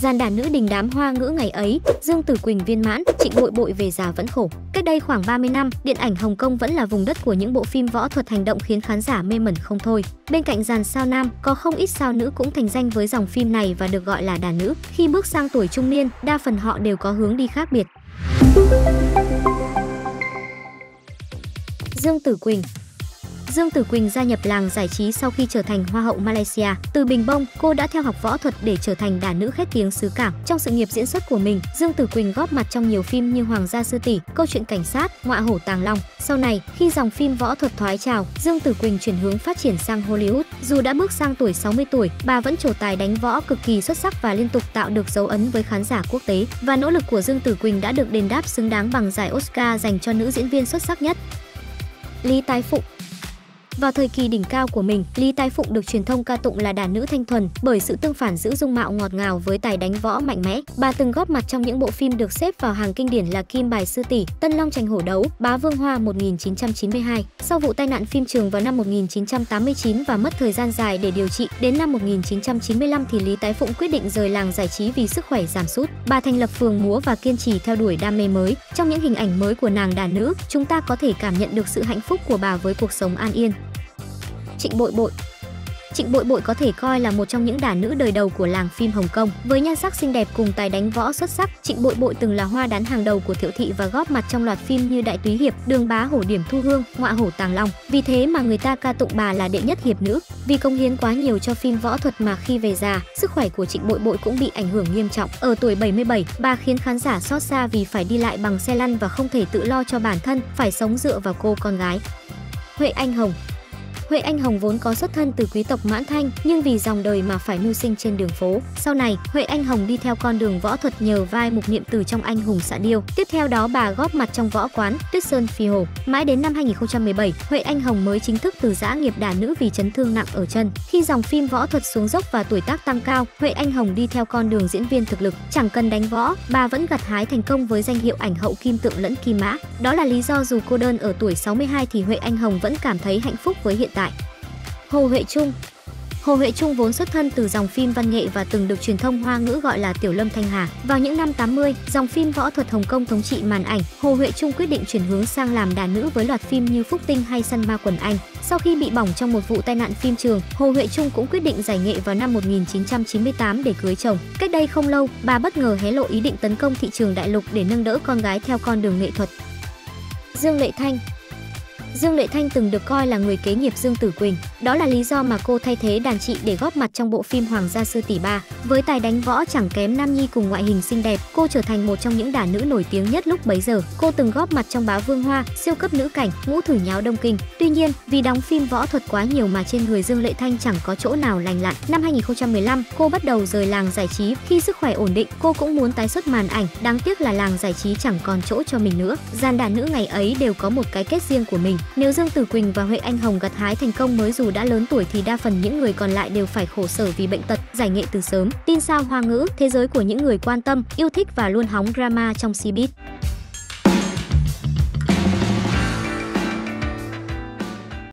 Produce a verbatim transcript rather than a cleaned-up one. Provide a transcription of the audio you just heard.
Dàn đàn nữ đình đám hoa ngữ ngày ấy, Dương Tử Quỳnh viên mãn, Trịnh Bội Bội về già vẫn khổ. Cách đây khoảng ba mươi năm, điện ảnh Hồng Kông vẫn là vùng đất của những bộ phim võ thuật hành động khiến khán giả mê mẩn không thôi. Bên cạnh dàn sao nam, có không ít sao nữ cũng thành danh với dòng phim này và được gọi là đàn nữ. Khi bước sang tuổi trung niên, đa phần họ đều có hướng đi khác biệt. Dương Tử Quỳnh. Dương Tử Quỳnh gia nhập làng giải trí sau khi trở thành Hoa hậu Malaysia. Từ Bình Bông, cô đã theo học võ thuật để trở thành đàn nữ khét tiếng xứ Cảng. Trong sự nghiệp diễn xuất của mình, Dương Tử Quỳnh góp mặt trong nhiều phim như Hoàng gia sư tỷ, Câu chuyện cảnh sát, Ngọa hổ Tàng Long. Sau này, khi dòng phim võ thuật thoái trào, Dương Tử Quỳnh chuyển hướng phát triển sang Hollywood. Dù đã bước sang tuổi sáu mươi tuổi, bà vẫn trổ tài đánh võ cực kỳ xuất sắc và liên tục tạo được dấu ấn với khán giả quốc tế. Và nỗ lực của Dương Tử Quỳnh đã được đền đáp xứng đáng bằng giải Oscar dành cho nữ diễn viên xuất sắc nhất. Lý Tái Phụng. Vào thời kỳ đỉnh cao của mình, Lý Tái Phụng được truyền thông ca tụng là đàn nữ thanh thuần bởi sự tương phản giữa dung mạo ngọt ngào với tài đánh võ mạnh mẽ. Bà từng góp mặt trong những bộ phim được xếp vào hàng kinh điển là Kim Bài sư tỷ, Tân Long tranh hổ đấu, Bá Vương Hoa một nghìn chín trăm chín mươi hai. Sau vụ tai nạn phim trường vào năm một nghìn chín trăm tám mươi chín và mất thời gian dài để điều trị, đến năm một nghìn chín trăm chín mươi lăm thì Lý Tái Phụng quyết định rời làng giải trí vì sức khỏe giảm sút. Bà thành lập phường múa và kiên trì theo đuổi đam mê mới. Trong những hình ảnh mới của nàng đàn nữ, chúng ta có thể cảm nhận được sự hạnh phúc của bà với cuộc sống an yên. Trịnh Bội Bội. Trịnh Bội Bội có thể coi là một trong những đàn nữ đời đầu của làng phim Hồng Kông. Với nhan sắc xinh đẹp cùng tài đánh võ xuất sắc, Trịnh Bội Bội từng là hoa đán hàng đầu của Thiệu thị và góp mặt trong loạt phim như Đại Túy Hiệp, Đường Bá Hổ Điểm Thu Hương, Ngọa hổ Tàng Long. Vì thế mà người ta ca tụng bà là đệ nhất hiệp nữ. Vì cống hiến quá nhiều cho phim võ thuật mà khi về già, sức khỏe của Trịnh Bội Bội cũng bị ảnh hưởng nghiêm trọng. Ở tuổi bảy mươi bảy, bà khiến khán giả xót xa vì phải đi lại bằng xe lăn và không thể tự lo cho bản thân, phải sống dựa vào cô con gái. Huệ Anh Hồng. Huệ Anh Hồng vốn có xuất thân từ quý tộc Mãn Thanh, nhưng vì dòng đời mà phải mưu sinh trên đường phố. Sau này, Huệ Anh Hồng đi theo con đường võ thuật nhờ vai Mục Niệm Từ trong Anh hùng xạ điêu. Tiếp theo đó bà góp mặt trong võ quán Tuyết Sơn Phi Hồ. Mãi đến năm hai nghìn không trăm mười bảy, Huệ Anh Hồng mới chính thức từ giã nghiệp đàn nữ vì chấn thương nặng ở chân. Khi dòng phim võ thuật xuống dốc và tuổi tác tăng cao, Huệ Anh Hồng đi theo con đường diễn viên thực lực. Chẳng cần đánh võ, bà vẫn gặt hái thành công với danh hiệu ảnh hậu kim tượng lẫn kim mã. Đó là lý do dù cô đơn ở tuổi sáu mươi hai thì Huệ Anh Hồng vẫn cảm thấy hạnh phúc với hiện tại. Hồ Huệ Trung. Hồ Huệ Trung vốn xuất thân từ dòng phim văn nghệ và từng được truyền thông Hoa ngữ gọi là Tiểu Lâm Thanh Hà. Vào những năm tám mươi, dòng phim võ thuật Hồng Kông thống trị màn ảnh. Hồ Huệ Trung quyết định chuyển hướng sang làm đàn nữ với loạt phim như Phúc Tinh hay Săn Ma Quần Anh. Sau khi bị bỏng trong một vụ tai nạn phim trường, Hồ Huệ Trung cũng quyết định giải nghệ vào năm một nghìn chín trăm chín mươi tám để cưới chồng. Cách đây không lâu, bà bất ngờ hé lộ ý định tấn công thị trường đại lục để nâng đỡ con gái theo con đường nghệ thuật. Dương Lệ Thanh. Dương Lệ Thanh từng được coi là người kế nghiệp Dương Tử Quỳnh. Đó là lý do mà cô thay thế đàn chị để góp mặt trong bộ phim Hoàng gia sư tỷ ba. Với tài đánh võ chẳng kém Nam Nhi cùng ngoại hình xinh đẹp, cô trở thành một trong những đàn nữ nổi tiếng nhất lúc bấy giờ. Cô từng góp mặt trong Bá Vương Hoa, Siêu cấp nữ cảnh, Ngũ thử nháo Đông Kinh. Tuy nhiên, vì đóng phim võ thuật quá nhiều mà trên người Dương Lệ Thanh chẳng có chỗ nào lành lặn. Năm hai nghìn không trăm mười lăm, cô bắt đầu rời làng giải trí. Khi sức khỏe ổn định, cô cũng muốn tái xuất màn ảnh. Đáng tiếc là làng giải trí chẳng còn chỗ cho mình nữa. Dàn đàn nữ ngày ấy đều có một cái kết riêng của mình. Nếu Dương Tử Quỳnh và Huệ Anh Hồng gặt hái thành công mới dù đã lớn tuổi thì đa phần những người còn lại đều phải khổ sở vì bệnh tật, giải nghệ từ sớm. Tin sao Hoa ngữ, thế giới của những người quan tâm, yêu thích và luôn hóng drama trong showbiz.